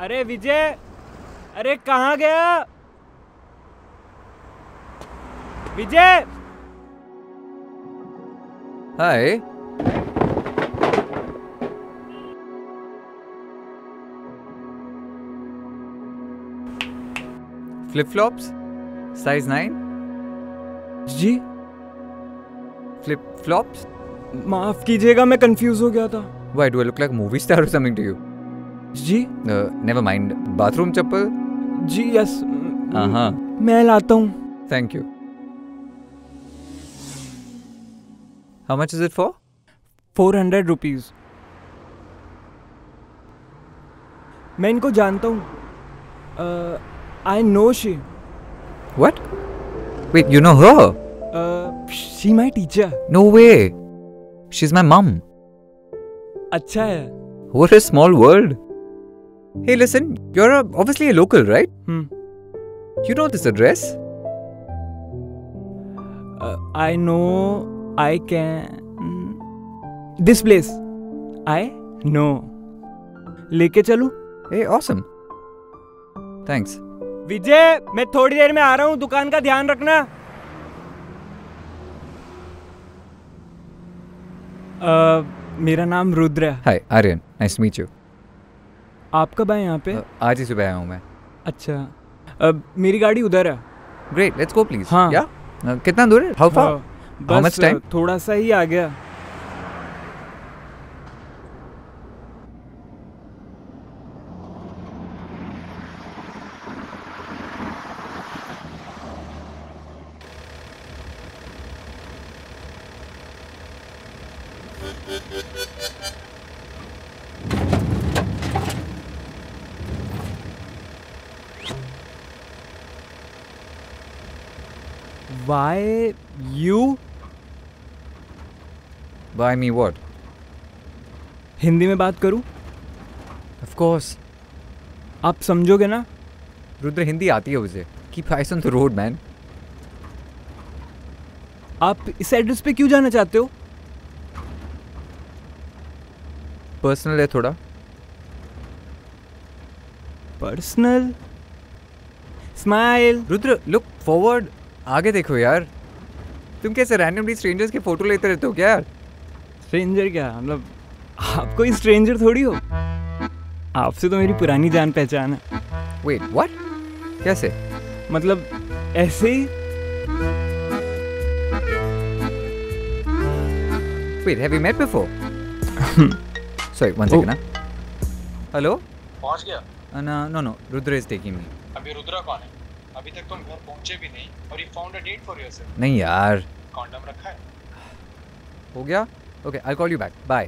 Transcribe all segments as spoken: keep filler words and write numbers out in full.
अरे विजय, अरे कहाँ गया Vijay? Hi. Flip flops size nine. जी फ्लिप फ्लॉप्स। माफ कीजिएगा, मैं कंफ्यूज हो गया था। Why do I look like a movie star or something to you? जी Uh, never mind. Bathroom चप्पल? जी यस। हाँ। मैं लाता हूँ। Thank you. How much is it for? Four hundred rupees. मैं इनको जानता हूँ। I know she. What? Wait, you know her? She my teacher. No way. She's my mum. अच्छा है। What a small world. Hey, listen, you're a, obviously a local, right? Hmm. You know this address? Uh, I know. I can. This place. I know. लेके चलूं? Hey, awesome. Thanks. विजय, मैं थोड़ी देर में आ रहा हूँ, दुकान का ध्यान रखना। uh, मेरा नाम रुद्र है। Hi, Aryan. Nice to meet you. आप कब आए यहाँ पे? Uh, आज ही सुबह आया हूँ मैं। अच्छा। uh, मेरी गाड़ी उधर है। Great, let's go please. हाँ। Yeah? Uh, कितना दूर है? How far? uh, How बस much time? थोड़ा सा ही आ गया। Why you? Why me what? Hindi में बात करूं? Of course. आप समझोगे ना? रुद्र, हिंदी आती है मुझे। Keep eyes on the road, man. आप इस एड्रेस पे क्यों जाना चाहते हो? पर्सनल है थोड़ा। Personal? Smile. Rudra, look forward. आगे देखो यार। तुम कैसे रैंडमली स्ट्रेंजर्स के फोटो लेते रहते हो क्या यार? स्ट्रेंजर क्या? मतलब आप कोई स्ट्रेंजर थोड़ी हो। आपसे तो मेरी पुरानी जान पहचान है। Wait, what? कैसे? मतलब ऐसे ही। Wait, have we met before? Sorry, one second. ना। Hello? पहुंच गया? No, no, no. Rudra is taking me. अभी रुद्रा कौन है? अभी तक तुम घर पहुंचे भी नहीं और you found a date for yourself. नहीं यार। कॉन्डम रखा है? हो गया? Okay, I'll call you back. Bye.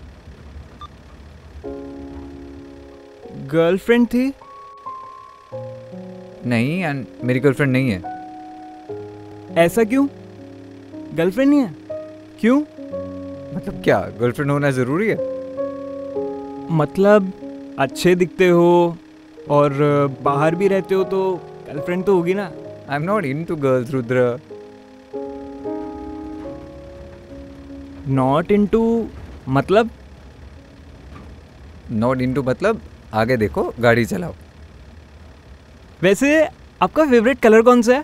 Girlfriend थी? नहीं, and मेरी गर्लफ्रेंड नहीं है। ऐसा क्यों? गर्लफ्रेंड नहीं है? क्यों? मतलब क्या, गर्लफ्रेंड होना जरूरी है? मतलब अच्छे दिखते हो और बाहर भी रहते हो तो गर्लफ्रेंड तो होगी ना। I'm not into girls, Rudra. Not into मतलब? Not into मतलब आगे देखो, गाड़ी चलाओ। वैसे आपका फेवरेट कलर कौन सा है?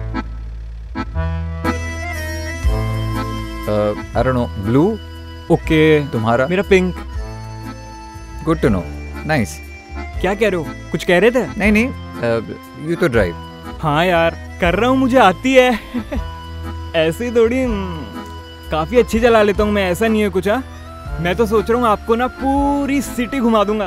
uh, I don't know, blue? Okay. तुम्हारा? मेरा pink. Good to know. Nice. क्या कह रहे हो? कुछ कह रहे थे? नहीं नहीं, uh, you तो ड्राइव। हाँ यार, कर रहा हूँ, मुझे आती है। ऐसे ही थोड़ी, काफी अच्छी चला लेता हूँ मैं, ऐसा नहीं है कुछ। हाँ, मैं तो सोच रहा हूँ आपको ना पूरी सिटी घुमा दूंगा।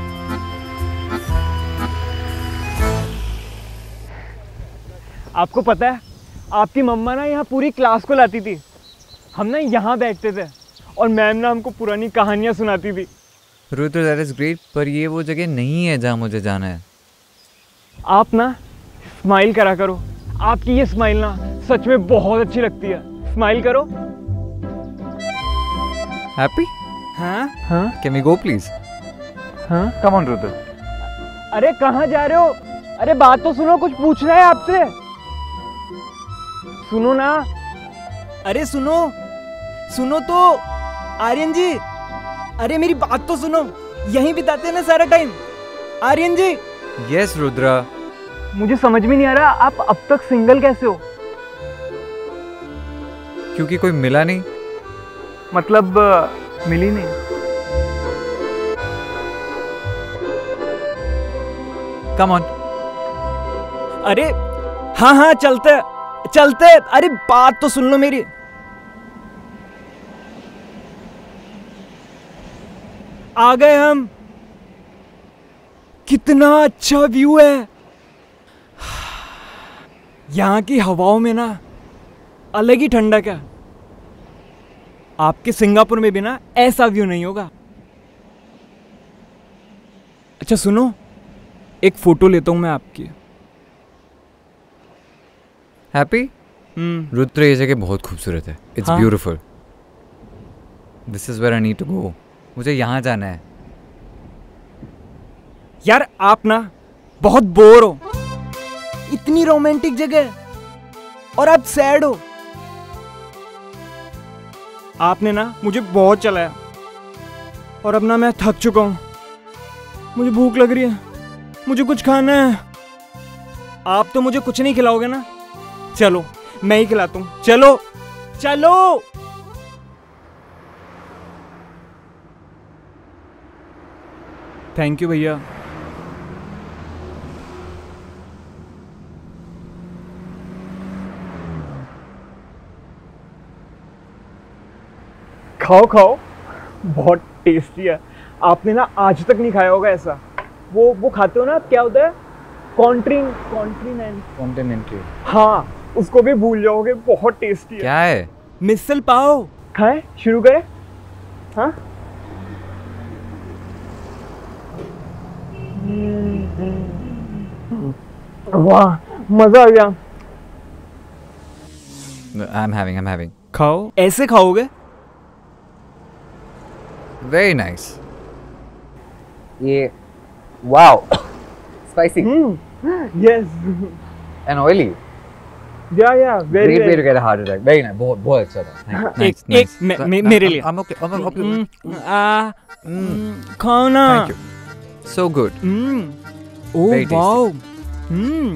आपको पता है, आपकी मम्मा ना यहाँ पूरी क्लास को लाती थी। हम ना यहाँ बैठते थे और मैम ना हमको पुरानी कहानियाँ सुनाती थी। रुद्र, दैट इज ग्रेट, पर ये वो जगह नहीं है जहाँ मुझे जाना है। आप ना स्माइल करा करो। आपकी ये स्माइल ना सच में बहुत अच्छी लगती है। स्माइल करो। हैप्पी? हाँ हाँ कैन वी गो प्लीज? हाँ। Come on Rudra. अरे कहाँ जा रहे हो? अरे बात तो सुनो, कुछ पूछना है आपसे। सुनो ना। अरे सुनो, सुनो तो आर्यन जी। अरे मेरी बात तो सुनो, यहीं बिताते हैं ना सारा टाइम। आर्यन जी, यस रुद्रा। मुझे समझ में नहीं आ रहा आप अब तक सिंगल कैसे हो? क्योंकि कोई मिला नहीं। मतलब मिली नहीं? Come on. अरे हाँ हाँ चलते चलते। अरे बात तो सुन लो मेरी। आ गए हम। कितना अच्छा व्यू है। यहाँ की हवाओं में ना अलग ही ठंडक है। आपके सिंगापुर में भी ना ऐसा व्यू नहीं होगा। अच्छा सुनो, एक फोटो लेता हूं मैं आपकी। हैप्पी? हम्म। रुद्र, ये जगह बहुत खूबसूरत है। इट्स हाँ? Beautiful. This is where I need to go. मुझे यहाँ जाना है। यार आप ना बहुत बोर हो। इतनी रोमांटिक जगह और आप सैड हो। आपने ना मुझे बहुत चलाया और अब ना मैं थक चुका हूं। मुझे भूख लग रही है, मुझे कुछ खाना है। आप तो मुझे कुछ नहीं खिलाओगे ना? चलो मैं ही खिलाता हूं। चलो चलो। थैंक यू भैया। खाओ खाओ, बहुत टेस्टी है। आपने ना आज तक नहीं खाया होगा ऐसा। वो वो खाते हो ना, क्या होता है? कॉन्ट्रीन कॉन्ट्रीनेंट कॉन्टिनेंटल। हाँ, उसको भी भूल जाओगे। बहुत टेस्टी है। क्या है? मिसल पाव। खाएं? शुरू करें? हाँ। वाह, मजा आ गया। I am having I am having. खाओ। ऐसे खाओगे? Very nice. ये wow, spicy yes. And oily. Yeah yeah very great way to get a heart attack. Very nice, बहुत बहुत अच्छा था। एक एक मे- मे- मेरे लिए। I'm okay. I'm okay. हम्म, आ, हम्म, खाओ ना। Thank you. So good. Hmm, oh Very tasty. Wow. Hmm,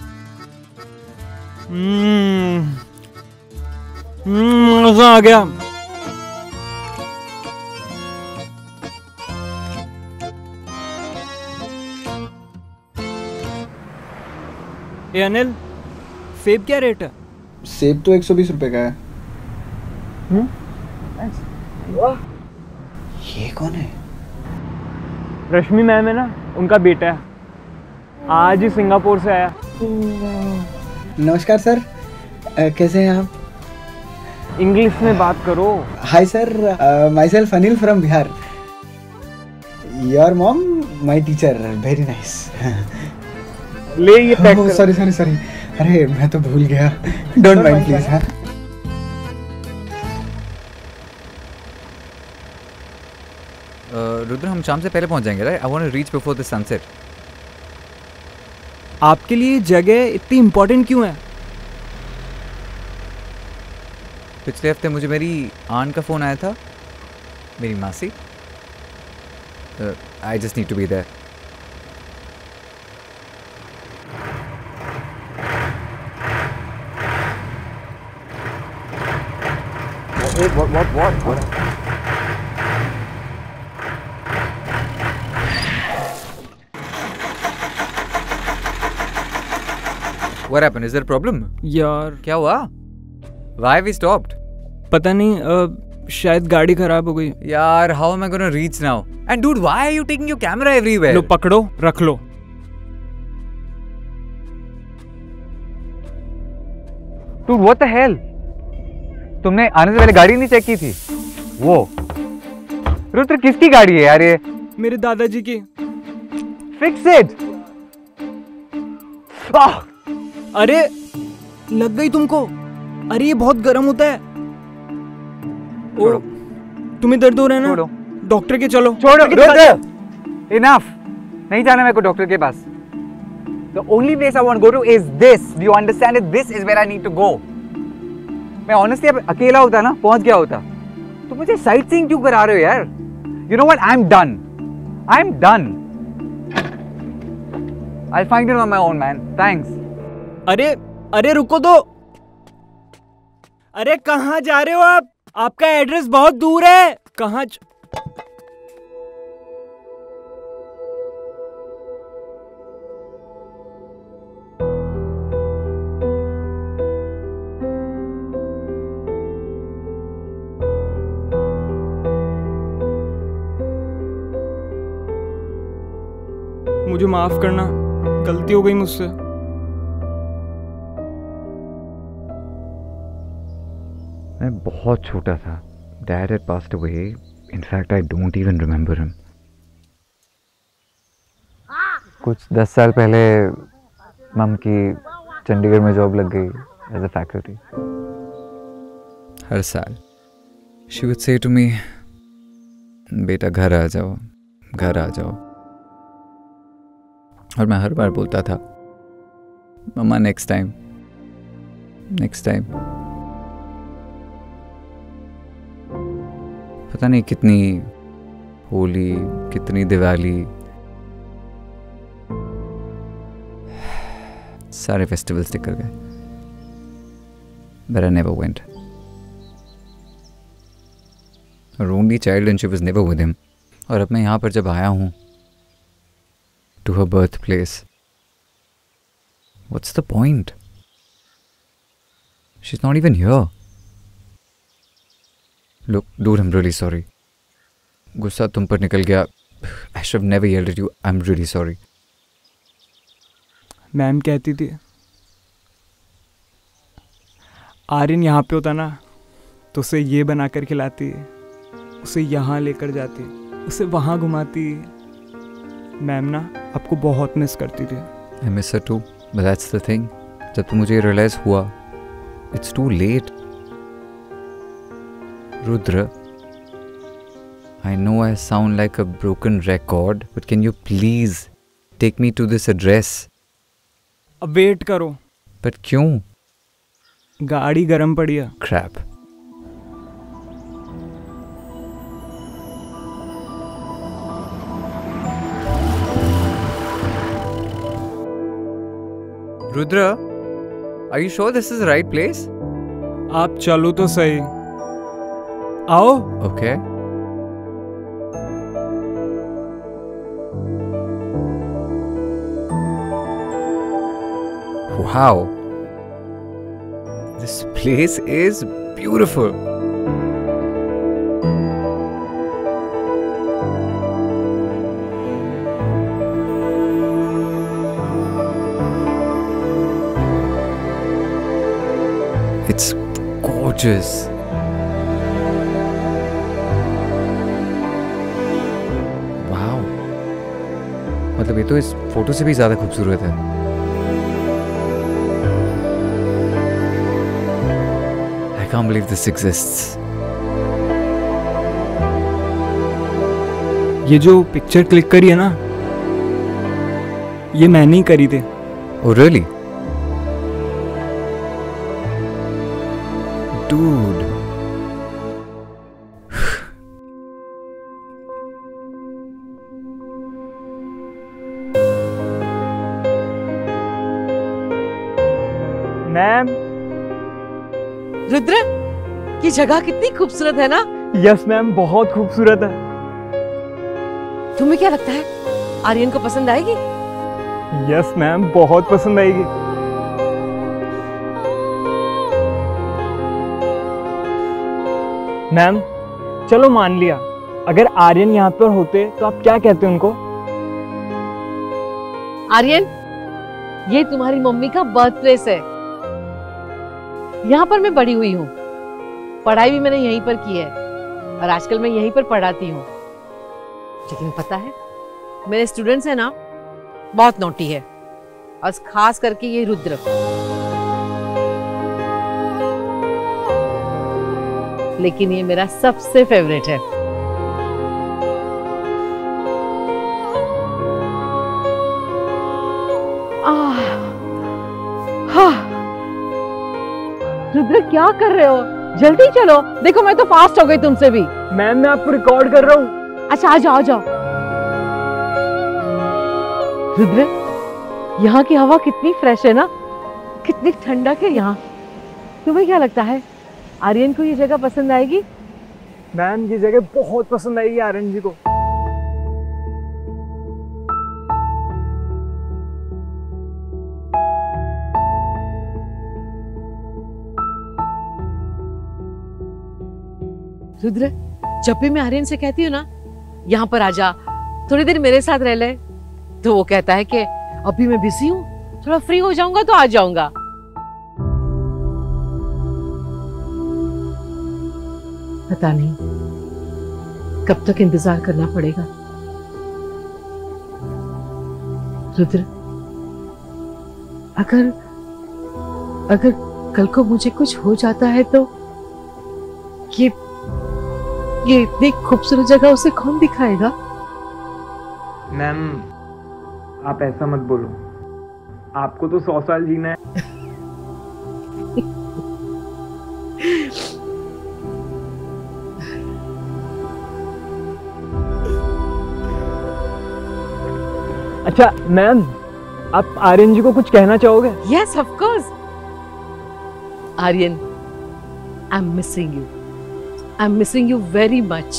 hmm, hmm, मजा आ गया। ए अनिल, सेब क्या रेट है? सेब तो एक सौ बीस रुपए का है। ये कौन है? रश्मि मैम है ना, उनका बेटा है। आज ही सिंगापुर से आया। नमस्कार सर, अ, कैसे हैं आप? इंग्लिश में बात करो। Hi sir, myself Anil from Bihar. Your mom my teacher, very nice. ले ये पैक कर। सॉरी सॉरी सॉरी, अरे मैं तो भूल गया। Don't mind please. हाँ रुद्र, हम शाम से पहले पहुंच जाएंगे, right? I want to reach before the sunset. आपके लिए जगह इतनी इम्पोर्टेंट क्यों है? पिछले हफ्ते मुझे मेरी आंट का फ़ोन आया था, मेरी मासी। I just need to be there. What what what what? What happened? Is there a problem? यार क्या हुआ? Why we stopped? पता नहीं, अ, शायद गाड़ी खराब हो गई। यार, how am I gonna reach now? And dude, why are you taking your camera everywhere? लो पकड़ो, रख लो। Dude, what the hell? तुमने आने से पहले गाड़ी नहीं चेक की थी? वो रुद्र, किसकी गाड़ी है यार ये? मेरे दादाजी की। Fix it. आह! अरे लग गई तुमको? अरे ये बहुत गर्म होता है। ओ, तुम्हें दर्द हो रहा है छोड़ो। ना? डॉक्टर के चलो। छोड़ो डॉक्टर के रुद्र, पास- enough. नहीं जाना मेरे को डॉक्टर के पास। The only place I want to go to is this. Do you understand it? This is where I need to go. मैं honestly अब अकेला होता ना, पहुंच गया होता। तो मुझे साइट सीइंग क्यों करा रहे हो यार? You know what? I'm done. I'm done. I'll find it on my own, man. Thanks. अरे अरे रुको तो। अरे कहाँ जा रहे हो आप? आपका एड्रेस बहुत दूर है। कहाँ ज... मुझे माफ करना, गलती हो गई मुझसे। मैं बहुत छोटा था। Dad had passed away. In fact, I don't even remember him. कुछ दस साल पहले मम की चंडीगढ़ में जॉब लग गई एज अ फैकल्टी। हर साल she would say to me, बेटा घर आ जाओ, घर आ जाओ। और मैं हर बार बोलता था, मम्मा नेक्स्ट टाइम, नेक्स्ट टाइम। पता नहीं कितनी होली, कितनी दिवाली, सारे फेस्टिवल्स निकल गए, but I never went. Her only child and she was never with him. और अब मैं यहाँ पर जब आया हूँ to her birthplace, what's the point? She's not even here. Look, dude, I'm really sorry. गुस्सा तुम पर निकल गया. I should have never yelled at you. I'm really sorry. Ma'am कहती थी आर्यन यहाँ पे होता ना तो उसे ये बना कर खिलाती, उसे यहाँ लेकर जाती, उसे वहाँ घुमाती। मैम ना आपको बहुत मिस करती थी। I miss her too, but that's the thing. जब तो मुझे realize हुआ, it's too late. Rudra, I know I sound like a broken record, but can you please take me to this address? अब wait करो। But क्यों? गाड़ी गर्म पड़ी है। Crap. Rudra, are you sure this is the right place? आप चलो तो सही। आओ। Okay. Wow. This place is beautiful. It's gorgeous. Wow. मतलब ये तो इस फोटो से भी ज्यादा खूबसूरत है। I can't believe this exists. ये जो पिक्चर क्लिक करी है ना, ये मैंने ही करी थी। Oh really? Dude. Ma'am. Rudra, ये जगह कितनी खूबसूरत है ना? यस मैम, बहुत खूबसूरत है। तुम्हें क्या लगता है आर्यन को पसंद आएगी? यस मैम, बहुत पसंद आएगी। मैम चलो मान लिया, अगर आर्यन यहाँ पर होते तो आप क्या कहते उनको? आर्यन, ये तुम्हारी मम्मी का बर्थ प्लेस है। यहाँ पर मैं बड़ी हुई हूँ, पढ़ाई भी मैंने यहीं पर की है और आजकल मैं यहीं पर पढ़ाती हूँ। लेकिन पता है मेरे स्टूडेंट्स हैं ना, बहुत नोटी है, और खास करके ये रुद्र। लेकिन ये मेरा सबसे फेवरेट है। आह, हाँ। रुद्र क्या कर रहे हो? जल्दी चलो, देखो मैं तो फास्ट हो गई तुमसे भी। मैम मैं आपको रिकॉर्ड कर रहा हूँ। अच्छा आ जाओ आ जाओ। रुद्र यहाँ की हवा कितनी फ्रेश है ना, कितनी ठंडक है यहाँ। तुम्हें क्या लगता है आर्यन को ये जगह पसंद आएगी? मैम ये जगह बहुत पसंद आएगी आर्यन जी को। रुद्र, जब भी मैं आर्यन से कहती हूँ ना यहाँ पर आजा, थोड़ी देर मेरे साथ रह ले, तो वो कहता है कि अभी मैं बिजी हूँ, थोड़ा फ्री हो जाऊंगा तो आ जाऊंगा। पता नहीं कब तक इंतजार करना पड़ेगा। रुद्र, अगर अगर कल को मुझे कुछ हो जाता है तो ये ये इतनी खूबसूरत जगह उसे कौन दिखाएगा? मैम आप ऐसा मत बोलो, आपको तो सौ साल जीना है। अच्छा मैम, आप आर्यन जी को कुछ कहना चाहोगे? Yes, of course. Aryan, I'm missing you. I'm missing you very much.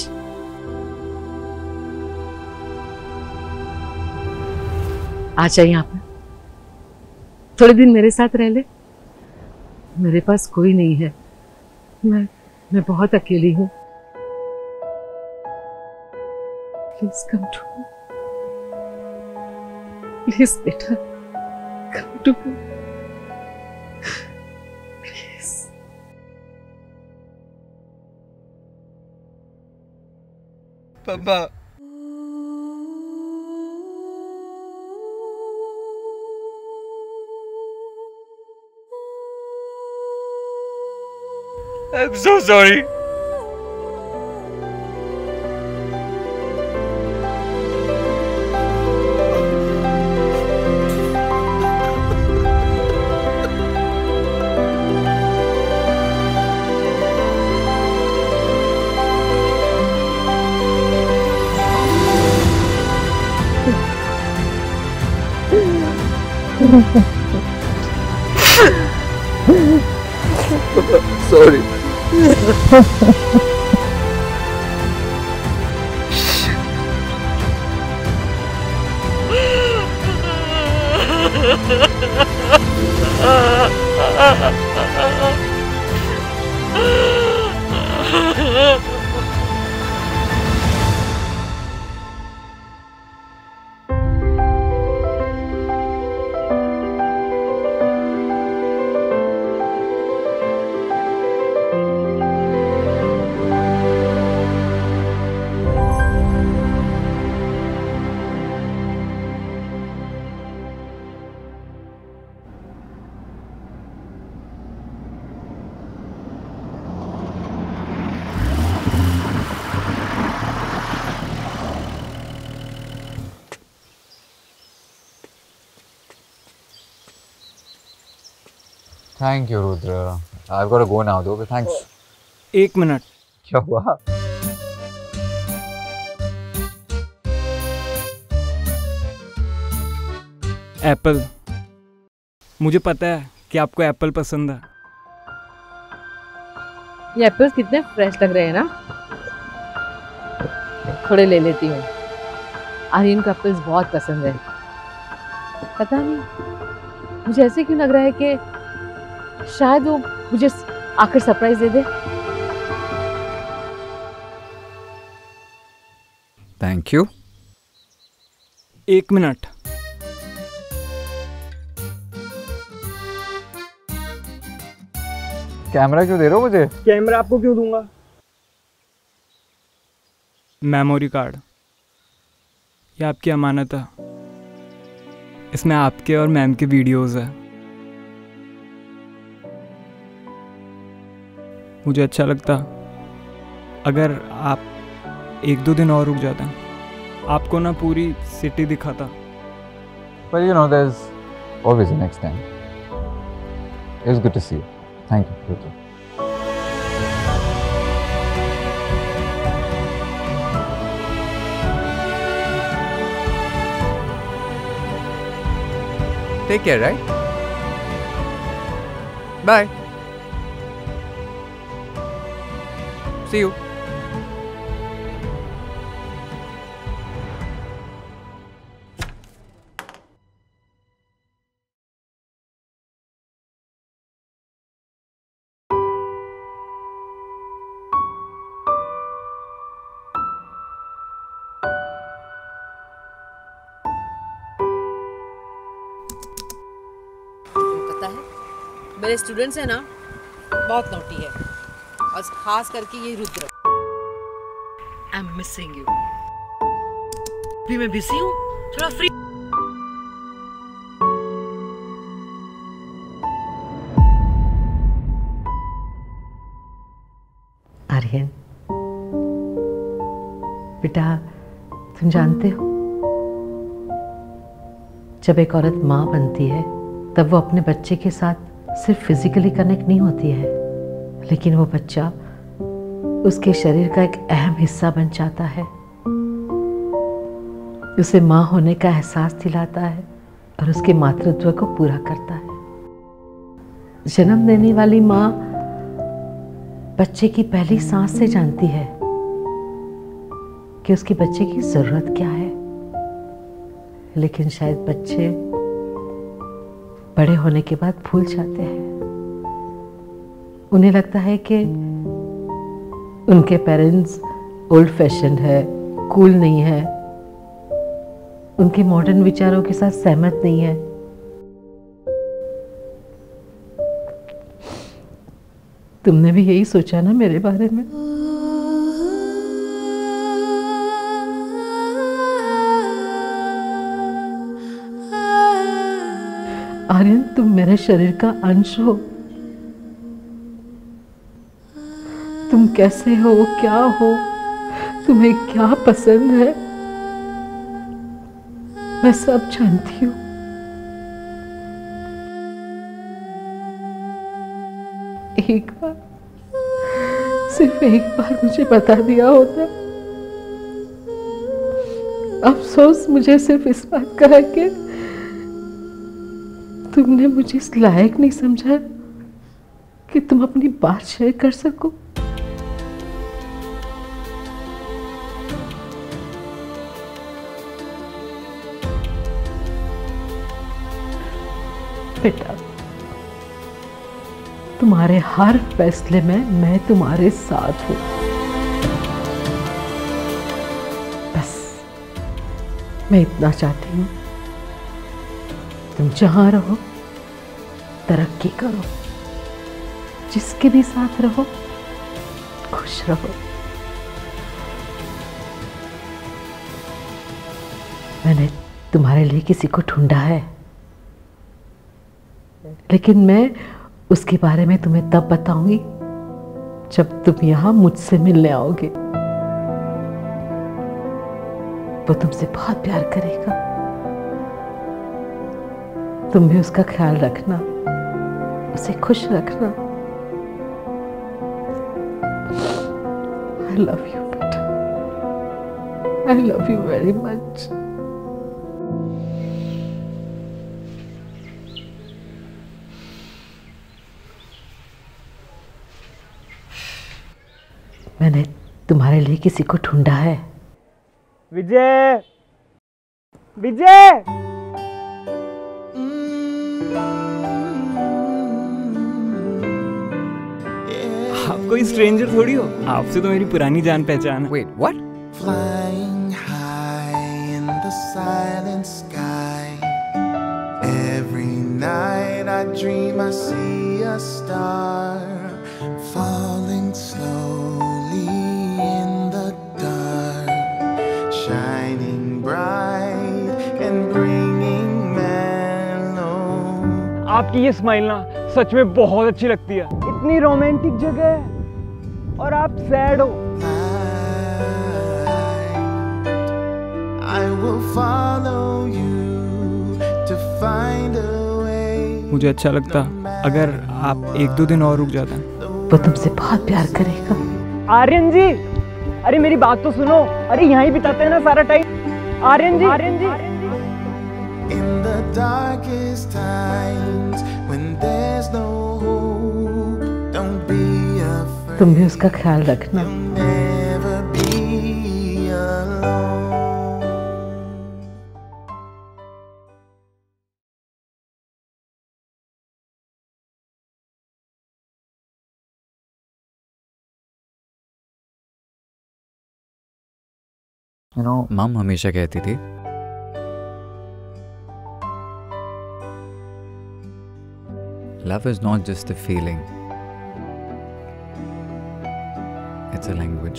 आजा यहाँ पर, थोड़े दिन मेरे साथ रह ले। मेरे पास कोई नहीं है, मैं मैं बहुत अकेली हूँ। Please come to me, please बेटा, कम टू मी, प्लीज। पापा, I'm so sorry. Sorry. Thank you, Rudra. I've got to go now, though. But thanks. एक मिनट। क्या हुआ? एप्पल। मुझे पता है कि आपको एप्पल पसंद है। ये एप्पल्स कितने फ्रेश लग रहे हैं ना, थोड़े ले लेती हूँ। आर्यन को एप्पल्स बहुत पसंद है। पता नहीं मुझे ऐसे क्यों लग रहा है कि शायद वो मुझे आकर सरप्राइज दे दे। Thank you. एक मिनट। कैमरा क्यों दे रहे हो मुझे? कैमरा आपको क्यों दूंगा? मेमोरी कार्ड, ये आपकी अमानत है। इसमें आपके और मैम के वीडियोस है। मुझे अच्छा लगता अगर आप एक दो दिन और रुक जाते, आपको ना पूरी सिटी दिखाता। But you know, there's always a next time. It was good to see you. Thank you, Rudra. Take care, right? Bye. See you. पता है मेरे स्टूडेंट्स हैं ना बहुत नोटी है और खास करके ये Rudra. I am missing you. भी मैं बिजी हूँ, थोड़ा फ्री। आर्यन बेटा, तुम जानते हो जब एक औरत माँ बनती है तब वो अपने बच्चे के साथ सिर्फ फिजिकली कनेक्ट नहीं होती है, लेकिन वो बच्चा उसके शरीर का एक अहम हिस्सा बन जाता है। उसे माँ होने का एहसास दिलाता है और उसके मातृत्व को पूरा करता है। जन्म देने वाली माँ बच्चे की पहली सांस से जानती है कि उसके बच्चे की जरूरत क्या है, लेकिन शायद बच्चे बड़े होने के बाद भूल जाते हैं। उन्हें लगता है कि उनके पेरेंट्स ओल्ड फैशन है, कूल नहीं है, उनके मॉडर्न विचारों के साथ सहमत नहीं है। तुमने भी यही सोचा ना मेरे बारे में? आर्यन, तुम मेरे शरीर का अंश हो। तुम कैसे हो, क्या हो, तुम्हें क्या पसंद है, मैं सब जानती हूँ। एक बार, सिर्फ एक बार मुझे बता दिया होता। अफसोस मुझे सिर्फ इस बात का है कि तुमने मुझे इस लायक नहीं समझा कि तुम अपनी बात शेयर कर सको। बेटा, तुम्हारे हर फैसले में मैं तुम्हारे साथ हूं। बस मैं इतना चाहती हूं, तुम जहां रहो तरक्की करो, जिसके भी साथ रहो खुश रहो। मैंने तुम्हारे लिए किसी को ढूंढा है, लेकिन मैं उसके बारे में तुम्हें तब बताऊंगी जब तुम यहां मुझसे मिलने आओगे। वो तुमसे बहुत प्यार करेगा, तुम भी उसका ख्याल रखना, उसे खुश रखना। I love you, बेटा। I love you very much. मैंने तुम्हारे लिए किसी को ढूंढा है। विजय, विजय, आप कोई स्ट्रेंजर थोड़ी हो, आपसे तो मेरी पुरानी जान पहचान है। Wait, what? Flying high in the silent sky. Every night I dream I see a star falling slowly in the dark, shining bright and bringing mellow. आपकी ये स्माइल ना सच में बहुत अच्छी लगती है। इतनी रोमांटिक जगह है और आप सैड हो। I will follow you to find a way. मुझे अच्छा लगता अगर आप एक दो दिन और रुक जाते हैं। वो तुमसे बहुत प्यार करेगा। आर्यन जी, अरे मेरी बात तो सुनो। अरे यहीं बिताते हैं ना सारा time. Aryan ji, Aryan ji. In the darkest times when there's no hope, don't be afraid. तुम भी उसका ख्याल रखना। You'll never be alone. You know, मम हमेशा कहती थी love is not just a feeling, it's a language.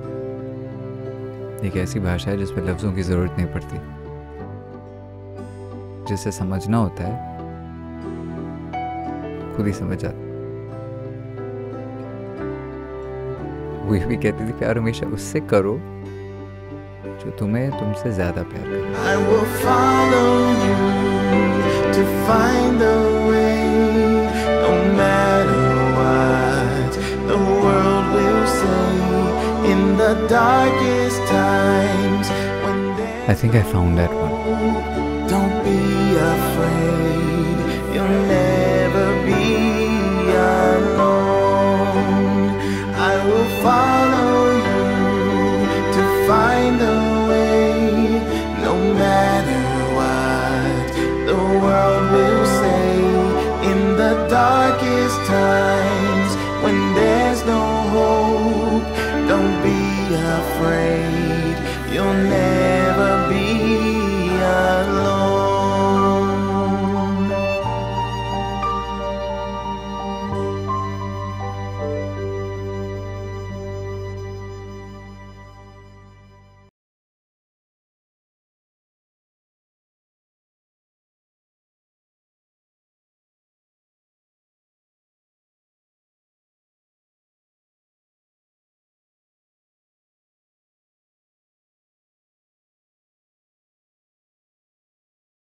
एक ऐसी भाषा है जिसमें लफ्ज़ों की ज़रूरत नहीं पड़ती, जिसे समझना होता है खुद ही समझ जाता। वो भी कहती थी प्यार हमेशा उससे करो जो तुम्हें तुमसे ज़्यादा प्यार करे। I will follow you to find a way, no matter what the world will say. In the darkest times when there's I think I found that one. hope, don't be afraid, you'll never be alone. I will follow you to find a way, no matter what the world will say. In the darkest times